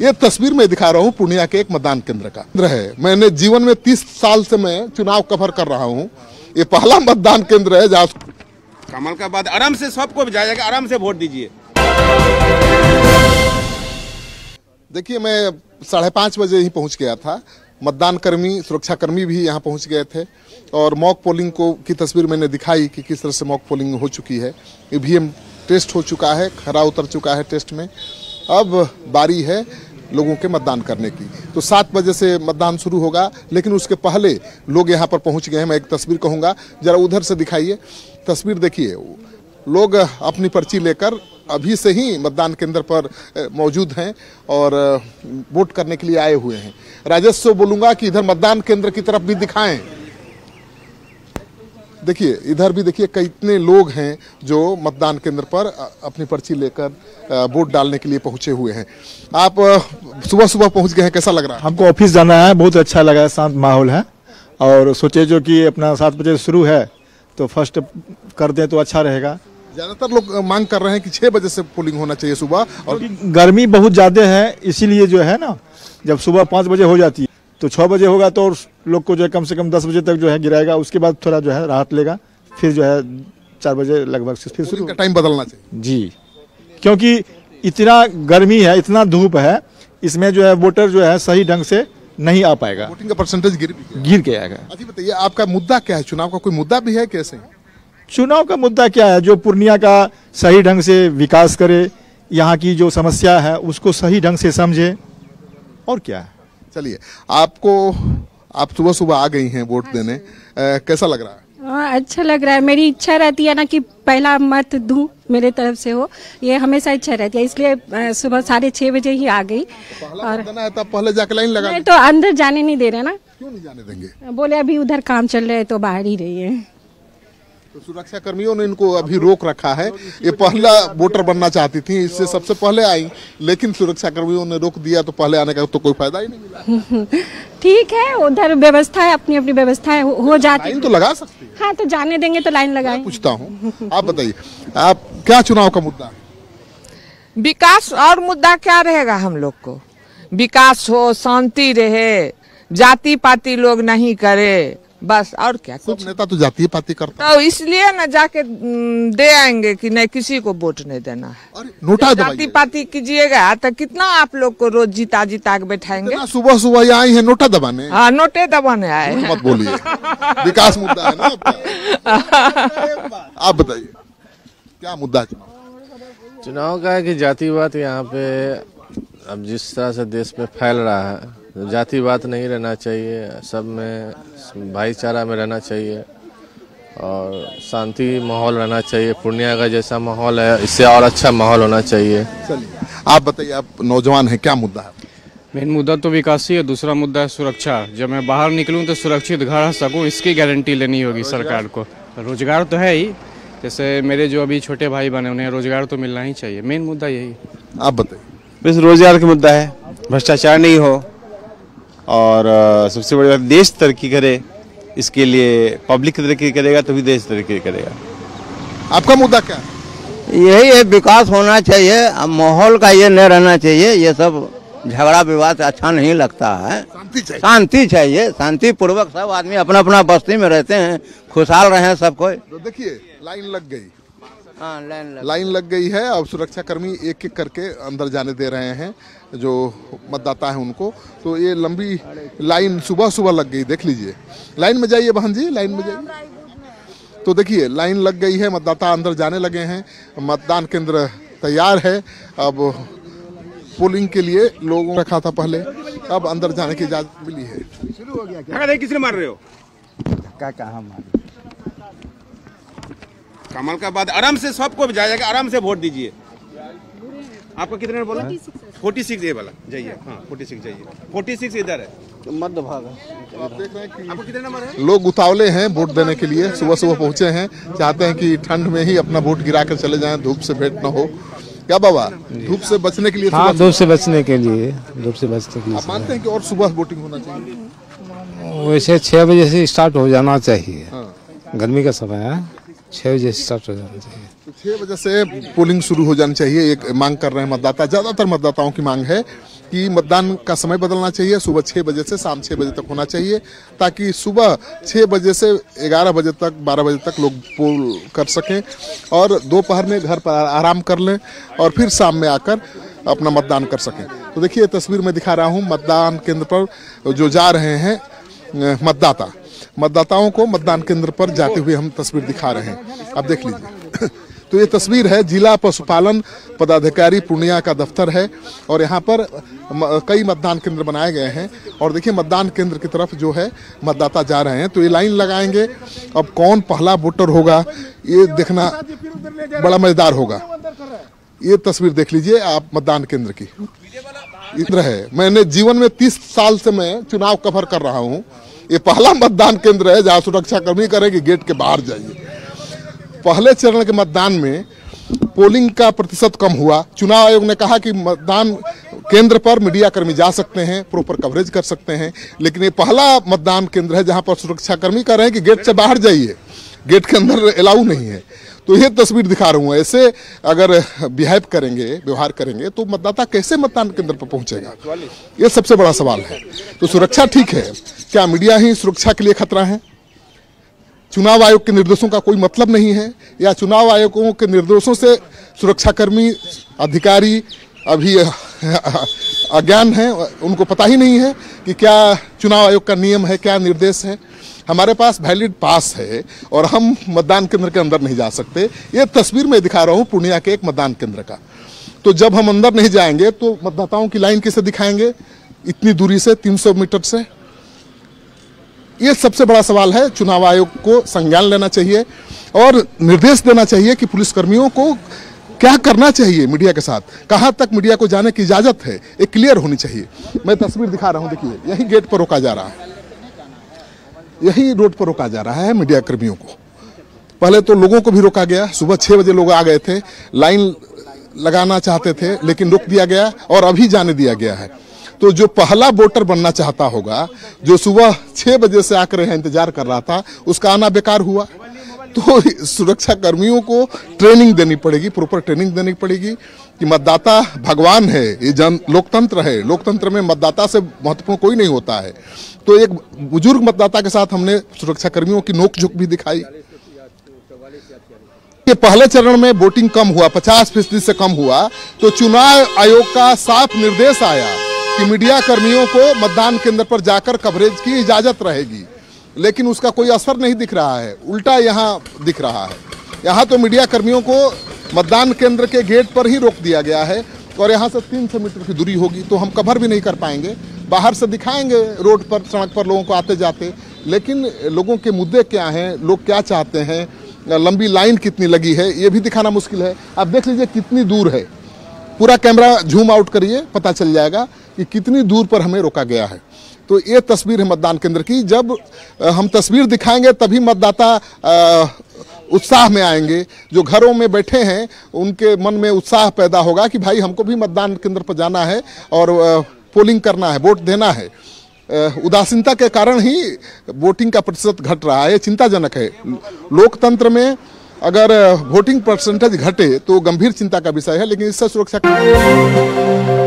ये तस्वीर में दिखा रहा हूँ पूर्णिया के एक मतदान केंद्र का है। मैंने जीवन में 30 साल से मैं चुनाव कवर कर रहा हूँ। ये पहला मतदान केंद्र है जहाँ कमल का बाद आराम से सबको जाएगा, आराम से वोट दीजिए। देखिए, मैं 5:30 बजे ही पहुँच गया था। मतदान कर्मी, सुरक्षाकर्मी भी यहाँ पहुँच गए थे और मॉक पोलिंग की तस्वीर मैंने दिखाई कि किस तरह से मॉक पोलिंग हो चुकी है। ईवीएम टेस्ट हो चुका है, खरा उतर चुका है टेस्ट में। अब बारी है लोगों के मतदान करने की। तो 7 बजे से मतदान शुरू होगा, लेकिन उसके पहले लोग यहाँ पर पहुँच गए हैं। मैं एक तस्वीर कहूँगा, जरा उधर से दिखाइए तस्वीर। देखिए, लोग अपनी पर्ची लेकर अभी से ही मतदान केंद्र पर मौजूद हैं और वोट करने के लिए आए हुए हैं। राजस्व बोलूँगा कि इधर मतदान केंद्र की तरफ भी दिखाएं। देखिए, इधर भी देखिए कितने लोग हैं जो मतदान केंद्र पर अपनी पर्ची लेकर वोट डालने के लिए पहुंचे हुए हैं। आप सुबह सुबह पहुंच गए हैं, कैसा लग रहा है? हमको ऑफिस जाना है, बहुत अच्छा लगा है, शांत माहौल है। और सोचे जो कि अपना 7 बजे शुरू है तो फर्स्ट कर दें तो अच्छा रहेगा। ज्यादातर लोग मांग कर रहे हैं कि 6 बजे से पोलिंग होना चाहिए सुबह, और गर्मी बहुत ज़्यादा है, इसीलिए जो है ना, जब सुबह 5 बजे हो जाती है तो 6 बजे होगा तो लोग को जो है कम से कम 10 बजे तक जो है गिराएगा। उसके बाद थोड़ा जो है राहत लेगा, फिर जो है 4 बजे लगभग से फिर शुरू। टाइम बदलना चाहिए जी, क्योंकि इतना गर्मी है, इतना धूप है, इसमें जो है वोटर जो है सही ढंग से नहीं आ पाएगा, वोटिंग का परसेंटेज गिर के आएगा। अच्छा बताइए, आपका मुद्दा क्या है? चुनाव का कोई मुद्दा भी है? कैसे चुनाव का मुद्दा क्या है? जो पूर्णिया का सही ढंग से विकास करे, यहाँ की जो समस्या है उसको सही ढंग से समझे, और क्या है। चलिए, आप सुबह सुबह आ गई हैं वोट देने, कैसा लग रहा है? अच्छा लग रहा है। मेरी इच्छा रहती है ना कि पहला मत दूं, मेरे तरफ से हो, ये हमेशा इच्छा रहती है, इसलिए सुबह 6:30 बजे ही आ गई। और देना है तब पहले जाके लाइन लगा। नहीं तो अंदर जाने नहीं दे रहे ना। क्यों नहीं जाने देंगे? बोले अभी उधर काम चल रहा है तो बाहर ही रही है। तो सुरक्षा कर्मियों ने इनको अभी रोक रखा है। ये पहला वोटर बनना चाहती थी, इससे सबसे पहले आई, लेकिन सुरक्षा कर्मियों ने रोक दिया, तो पहले आने का तो कोई फायदा ही नहीं मिला। ठीक है, उधर व्यवस्था है, अपनी अपनी व्यवस्था है, हो जाती लाइन तो लगा सकती है। हाँ, तो जाने देंगे तो लाइन लगाएं। पूछता हूँ, आप बताइए, आप क्या चुनाव का मुद्दा? विकास और मुद्दा क्या रहेगा? हम लोग को विकास हो, शांति रहे, जाति पाति लोग नहीं करे, बस। और क्या? कुछ नेता तो जातीय पाति करता, तो इसलिए न जाके दे आएंगे कि नहीं, किसी को वोट नहीं देना है। नोटा जाति पाति कीजिएगा तो कितना आप लोग को रोज जीता के बैठाएंगे। सुबह सुबह आई है नोटा दबाने। हाँ, नोटे दबाने आए। मत बोलिए, विकास मुद्दा है ना आपका। आप बताइए, क्या मुद्दा है चुनाव का? है कि जातिवाद यहाँ पे अब जिस तरह से देश में फैल रहा है, जातिवाद नहीं रहना चाहिए, सब में भाईचारा में रहना चाहिए और शांति माहौल रहना चाहिए। पूर्णिया का जैसा माहौल है, इससे और अच्छा माहौल होना चाहिए। चलिए, आप बताइए, आप नौजवान हैं, क्या मुद्दा है? मेन मुद्दा तो विकास ही है, दूसरा मुद्दा है सुरक्षा। जब मैं बाहर निकलूं तो सुरक्षित घर आ सकूं, इसकी गारंटी लेनी होगी सरकार को। रोजगार तो है ही, जैसे मेरे जो अभी छोटे भाई बने, उन्हें रोजगार तो मिलना ही चाहिए। मेन मुद्दा यही। आप बताइए। बस रोजगार का मुद्दा है, भ्रष्टाचार नहीं हो, और सबसे बड़ी बात देश तरक्की करे। इसके लिए पब्लिक तरक्की करेगा तभी देश तरक्की करेगा। आपका मुद्दा क्या है? यही है, विकास होना चाहिए, माहौल का ये न रहना चाहिए। ये सब झगड़ा विवाद अच्छा नहीं लगता है। शांति चाहिए, शांति पूर्वक सब आदमी अपना अपना बस्ती में रहते हैं, खुशहाल रहे सब कोई। तो देखिए, लाइन लग गई। हाँ, लाइन लग गई है। अब सुरक्षा कर्मी एक एक करके अंदर जाने दे रहे हैं जो मतदाता है उनको। तो ये लंबी लाइन सुबह सुबह लग गई, देख लीजिए। लाइन में जाइए बहन जी, लाइन में जाइए। तो देखिए, लाइन लग गई है, मतदाता अंदर जाने लगे हैं, मतदान केंद्र तैयार है। अब पोलिंग के लिए लोगों रखा था पहले, अब अंदर जाने की इजाजत मिली है। शुरू हो गया। किसने मार रहे हो? कहाँ कमल का बाद आराम से सबको जाएगा, आराम से वोट दीजिए। आपका कितने बोला? 46 ये वाला जाइए। हाँ, 46 जाइए। 46 इधर है, मध्य भाग। आप देख रहे हैं कि आपको कितने नंबर है? लोग उतावले हैं वोट देने के लिए, सुबह सुबह पहुंचे हैं, चाहते हैं कि ठंड में ही अपना वोट गिरा कर चले जाएं, धूप से भेंट न हो। क्या बाबा, धूप से बचने के लिए? हाँ, धूप से बचने के लिए, धूप से बचने के लिए। आप मानते हैं कि और सुबह वोटिंग होना चाहिए? वैसे 6 बजे से स्टार्ट हो जाना चाहिए। गर्मी का समय है, 6 बजे स्टार्ट हो जाना चाहिए। तो 6 बजे से पोलिंग शुरू हो जानी चाहिए, एक मांग कर रहे हैं मतदाता। ज्यादातर मतदाताओं की मांग है कि मतदान का समय बदलना चाहिए, सुबह 6 बजे से शाम 6 बजे तक होना चाहिए, ताकि सुबह 6 बजे से 11 बजे तक 12 बजे तक लोग पोल कर सकें और दोपहर में घर पर आराम कर लें और फिर शाम में आकर अपना मतदान कर सकें। तो देखिए तस्वीर में दिखा रहा हूँ मतदान केंद्र पर जो जा रहे हैं मतदाताओं को मतदान केंद्र पर जाते हुए हम तस्वीर दिखा रहे हैं। आप देख लीजिए तो ये तस्वीर है जिला पशुपालन पदाधिकारी पूर्णिया का दफ्तर है और यहाँ पर कई मतदान केंद्र बनाए गए हैं और देखिए मतदान केंद्र की तरफ जो है मतदाता जा रहे हैं। तो ये लाइन लगाएंगे, अब कौन पहला वोटर होगा ये देखना बड़ा मजेदार होगा। ये तस्वीर देख लीजिए आप मतदान केंद्र की, इधर है। मैंने जीवन में 30 साल से मैं चुनाव कवर कर रहा हूँ, ये पहला मतदान केंद्र है जहाँ सुरक्षा कर्मी करें कि गेट के बाहर जाइए। पहले चरण के मतदान में पोलिंग का प्रतिशत कम हुआ। चुनाव आयोग ने कहा कि मतदान केंद्र पर मीडिया कर्मी जा सकते हैं, प्रॉपर कवरेज कर सकते हैं, लेकिन ये पहला मतदान केंद्र है जहां पर सुरक्षा कर्मी कह रहे हैं कि गेट से बाहर जाइए, गेट के अंदर अलाउ नहीं है। तो ये तस्वीर दिखा रहा हूँ। ऐसे अगर व्यवहार करेंगे तो मतदाता कैसे मतदान केंद्र पर पहुंचेगा, ये सबसे बड़ा सवाल है। तो सुरक्षा ठीक है, क्या मीडिया ही सुरक्षा के लिए खतरा है? चुनाव आयोग के निर्देशों का कोई मतलब नहीं है या चुनाव आयोगों के निर्देशों से सुरक्षाकर्मी अधिकारी अभी अज्ञान हैं, उनको पता ही नहीं है कि क्या चुनाव आयोग का नियम है, क्या निर्देश है? हमारे पास वैलिड पास है और हम मतदान केंद्र के अंदर नहीं जा सकते। ये तस्वीर में दिखा रहा हूँ पूर्णिया के एक मतदान केंद्र का। तो जब हम अंदर नहीं जाएंगे तो मतदाताओं की लाइन कैसे दिखाएंगे इतनी दूरी से, 300 मीटर से? ये सबसे बड़ा सवाल है। चुनाव आयोग को संज्ञान लेना चाहिए और निर्देश देना चाहिए कि पुलिसकर्मियों को क्या करना चाहिए मीडिया के साथ, कहां तक मीडिया को जाने की इजाजत है, एक क्लियर होनी चाहिए। मैं तस्वीर दिखा रहा हूं, देखिए यही गेट पर रोका जा रहा है, यही रोड पर रोका जा रहा है मीडिया कर्मियों को। पहले तो लोगों को भी रोका गया, सुबह 6 बजे लोग आ गए थे, लाइन लगाना चाहते थे लेकिन रोक दिया गया और अभी जाने दिया गया है। तो जो पहला वोटर बनना चाहता होगा, जो सुबह 6 बजे से आकर इंतजार कर रहा था, उसका आना बेकार हुआ। तो सुरक्षा कर्मियों को ट्रेनिंग देनी पड़ेगी, प्रॉपर ट्रेनिंग देनी पड़ेगी कि मतदाता भगवान है, ये लोकतंत्र है, लोकतंत्र में मतदाता से महत्वपूर्ण कोई नहीं होता है। तो एक बुजुर्ग मतदाता के साथ हमने सुरक्षा कर्मियों की नोकझोंक भी दिखाई। ये पहले चरण में वोटिंग कम हुआ, 50% से कम हुआ, तो चुनाव आयोग का साफ निर्देश आया कि मीडिया कर्मियों को मतदान केंद्र पर जाकर कवरेज की इजाजत रहेगी, लेकिन उसका कोई असर नहीं दिख रहा है, उल्टा यहाँ दिख रहा है। यहाँ तो मीडिया कर्मियों को मतदान केंद्र के गेट पर ही रोक दिया गया है और यहाँ से 300 मीटर की दूरी होगी, तो हम कवर भी नहीं कर पाएंगे। बाहर से दिखाएंगे रोड पर, सड़क पर लोगों को आते जाते, लेकिन लोगों के मुद्दे क्या हैं, लोग क्या चाहते हैं, लंबी लाइन कितनी लगी है, ये भी दिखाना मुश्किल है। आप देख लीजिए कितनी दूर है, पूरा कैमरा झूम आउट करिए, पता चल जाएगा कि कितनी दूर पर हमें रोका गया है। तो ये तस्वीर है मतदान केंद्र की। जब हम तस्वीर दिखाएंगे तभी मतदाता उत्साह में आएंगे। जो घरों में बैठे हैं उनके मन में उत्साह पैदा होगा कि भाई हमको भी मतदान केंद्र पर जाना है और पोलिंग करना है, वोट देना है। उदासीनता के कारण ही वोटिंग का प्रतिशत घट रहा है, चिंताजनक है। लोकतंत्र में अगर वोटिंग परसेंटेज घटे तो गंभीर चिंता का विषय है, लेकिन इससे सुरक्षा